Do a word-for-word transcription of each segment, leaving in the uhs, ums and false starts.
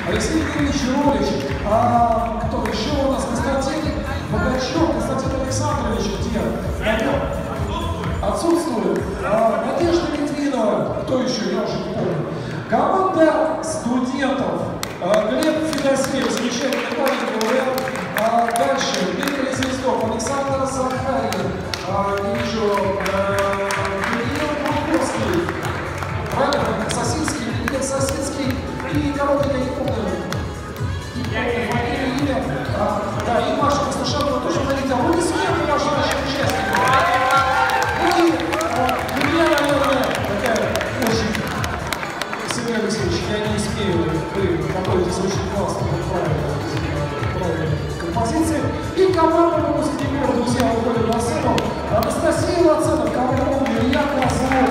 Алексей Юрьевич Ролич, а, кто еще у нас? Константин Богачев, Константин Александрович, где? Отсутствует. А, Надежда Литвинова, кто еще? Я уже не помню. Команда студентов. А, Глеб Федосеев, замечательный парень, говорят. А, дальше Дмитрий Звездов, Александр Захарин, а, вижу, Кирилл Круковский, правильно? Сосинский, Илья Сосинский и кого-то я не помню. И, имя, а, да, и Маша Константинова тоже говорит, а вы не смеете ваши наши участники. И у меня, наверное, такая очень, Сергей Алексеевич, я не смею, вы находитесь очень классно, правильно, композиции. И команда выпускников, друзья, выходит на сцену. Анастасия Лоценов, кого помню, Илья Козлов,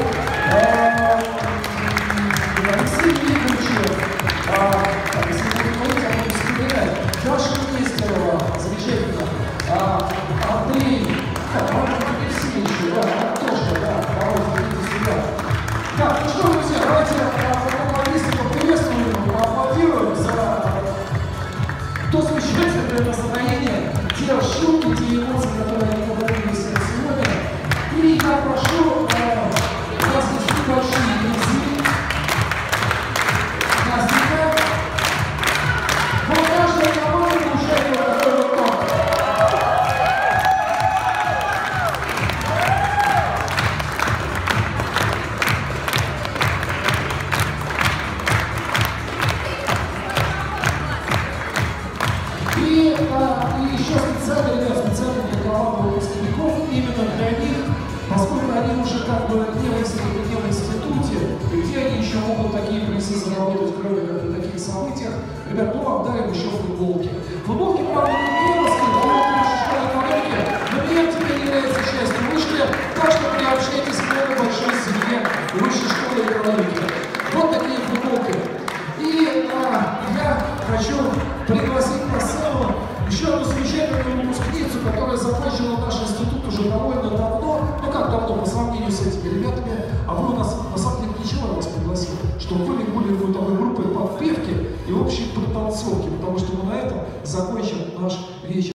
Алексей Викторович, если вы говорите, я буду вспоминать, Даша Нестерова, замечательно, Андрей, Алексеевич, да, Антоша, да, давайте сюда. Так, ну что, друзья, давайте фотополистику приветствуем, поаплодируем за то замечательное настроение, те шутки, те эмоции, которые они подарили сегодня. И я прошу, у нас есть небольшие призы. Настя, вот каждая команда получает вот такой вот топ. И, а, и еще специально, ребят, специально для команды выпускников, именно для них, поскольку они уже как бы не в институте, не в институте, где они еще могут такие призы заработать, кроме как на таких событиях, ребят, ну вам дарим еще футболки. Футболки, правда, не мерзкие, но нашей школы экономики, но мне теперь является частью вышки, так что приобщайтесь к этой большой семье высшей школы экономики. Вот такие футболки. И а, я хочу пригласить на сцену еще одну замечательную выпускницу, которая закончила наш институт уже довольно давно. Ну как давно, по сравнению с этими ребятами. А вы у нас, на самом деле, ничего я вас пригласил, чтобы вы были бытовой группой подпевки и общей подтанцовки, потому что мы на этом закончим наш вечер.